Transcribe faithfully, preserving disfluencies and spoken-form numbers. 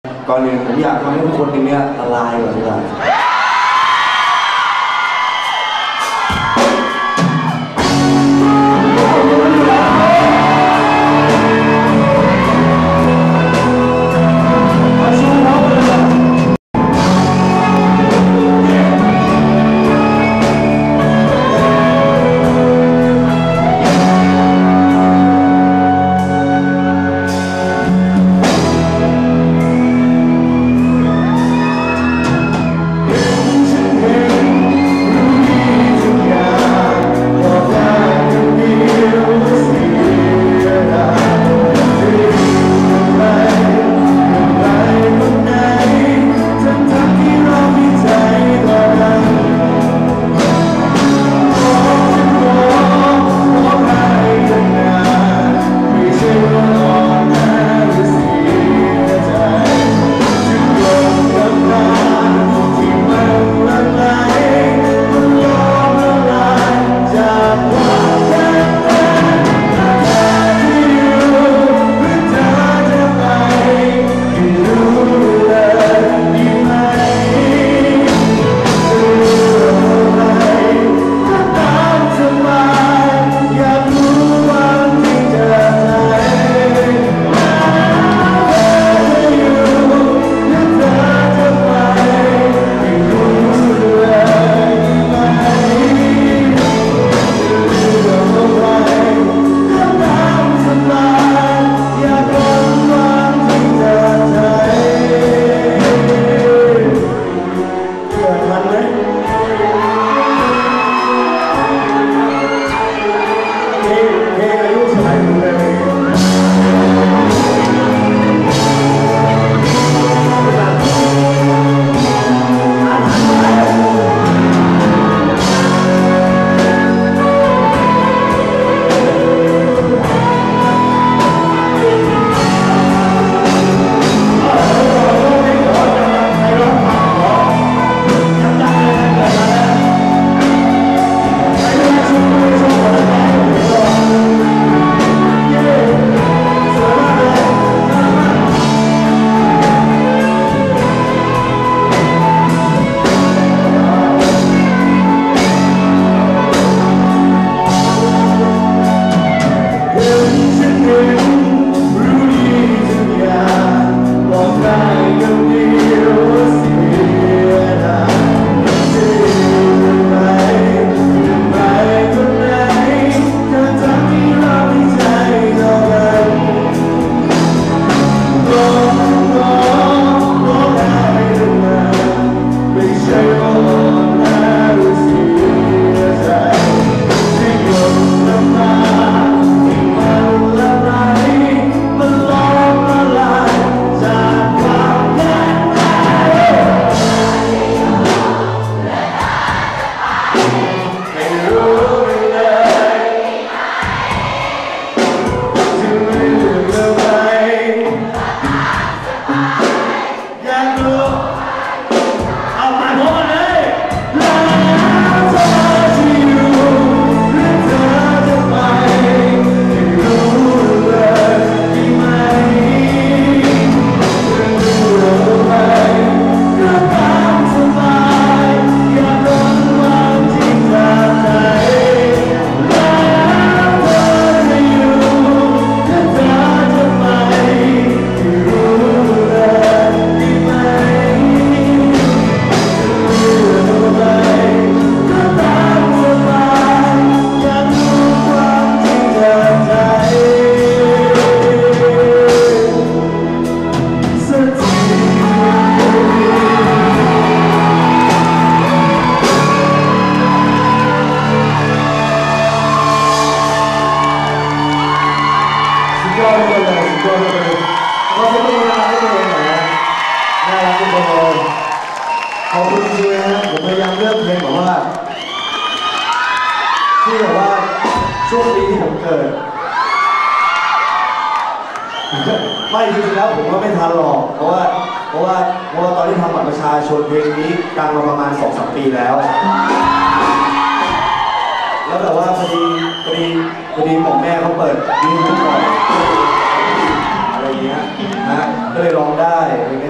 ก่อนอื่นผมอยากทำให้ทุกคนในนี้ละลายก่อนดีกว่าขอบคุณจริงๆนะผมพยายามเลือกเพลงแบบว่าที่แบบว่าช่วงปีที่ผมเกิดไม่จริงๆแล้วผมก็ไม่ทันหรอกเพราะว่าเพราะว่าเพราะว่าตอนที่ทำบัตรประชาชนเพลงนี้ดังมาประมาณ สองถึงสาม ปีแล้วแล้วแต่ว่าพอดีพอดีพอดีผมแม่เขาเปิดยูทูบก่อนอะไรอย่างเงี้ยนะก็เลยร้องได้อะไรเงี้ย